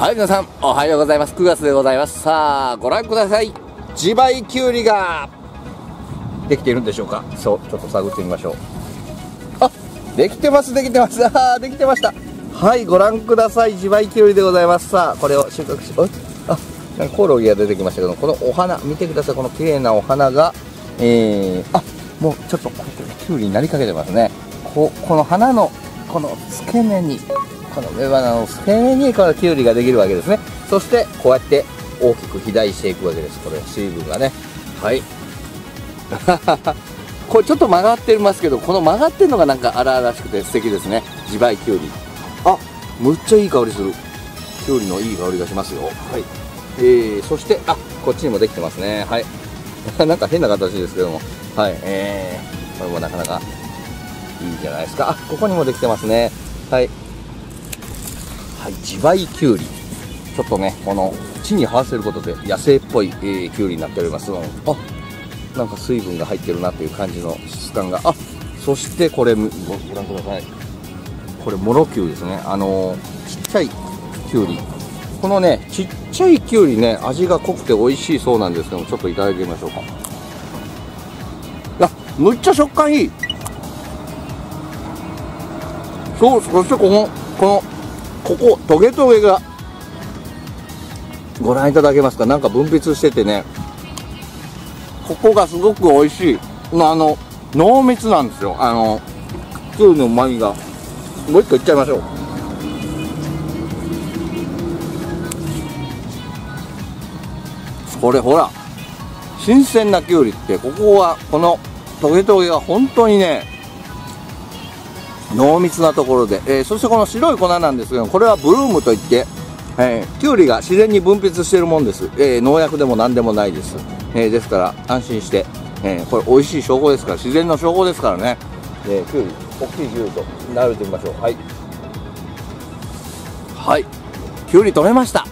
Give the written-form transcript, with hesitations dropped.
はい、皆さん、おはようございます。9月でございます。さあ、ご覧ください。自培きゅうりが、できているんでしょうか。そう、ちょっと探ってみましょう。あ、できてます、できてます。あー、できてました。はい、ご覧ください。自培きゅうりでございます。さあ、これを収穫し、なんかコオロギが出てきましたけど、このお花、見てください。この綺麗なお花が、もうちょっと、きゅうりになりかけてますね。この花の、この付け根に、この雌花の付け根にこのきゅうりができるわけですね。そしてこうやって大きく肥大していくわけです。これ水分がね、はい。これちょっと曲がってますけど、この曲がってるのがなんか荒々しくて素敵ですね。自培きゅうり、むっちゃいい香りする。きゅうりのいい香りがしますよ。はい。そしてこっちにもできてますね。はい。なんか変な形ですけども、はい。これもなかなかいいじゃないですか。ここにもできてますね。はい。はい、自培きゅうり、ちょっとね、この地に這わせることで野生っぽい、きゅうりになっております。なんか水分が入ってるなという感じの質感が。そしてこれご覧ください。これもろきゅうですね。ちっちゃいきゅうり。このね、ちっちゃいきゅうりね、味が濃くて美味しいそうなんですけども、ちょっといただいてみましょうか。むっちゃ食感いい。そしてここトゲトゲがご覧いただけますか。なんか分泌しててね、ここがすごく美味しい。濃密なんですよ。きゅうりの旨味が。もう一個いっちゃいましょう。これほら、新鮮なきゅうりって、ここはこのトゲトゲが本当にね、濃密なところで、そしてこの白い粉なんですけど、これはブルームといって、きゅうりが自然に分泌しているもんです。農薬でも何でもないです。ですから安心して、これ美味しい証拠ですから、自然の証拠ですからね。きゅうり、大きいきゅうりと並べてみましょう。はい、はい、きゅうり取れました。